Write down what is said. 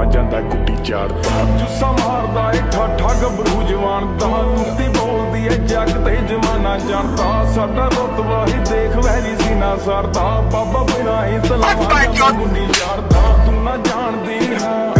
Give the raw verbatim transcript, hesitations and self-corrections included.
ਜਾਂਦਾ ਗੁੱਡੀ ਚਾੜਦਾ ਜੁੱਸਾ ਮਾਰਦਾ ਏ ਠਾਠਾ ਗੱਭਰੂ ਜਵਾਨ ਦਾ ਕੁੱਤੀ ਬੋਲਦੀ ਏ ਜੱਗ ਤੇ ਜਮਾਨਾ ਜਾਣਦਾ ਸਾਡਾ ਰੁਤਬਾ ਹੀ ਦੇਖ ਵੈਰੀ ਸੀ ਨਾ ਸਰਦਾ ਬਾਬਾ ਬਿਨਾ ਹੀ ਤਲਾਵਾਂ ਗੁੱਡੀ ਚਾੜਦਾ ਤੂੰ ਨਾ ਜਾਣਦੀ ਹਾਂ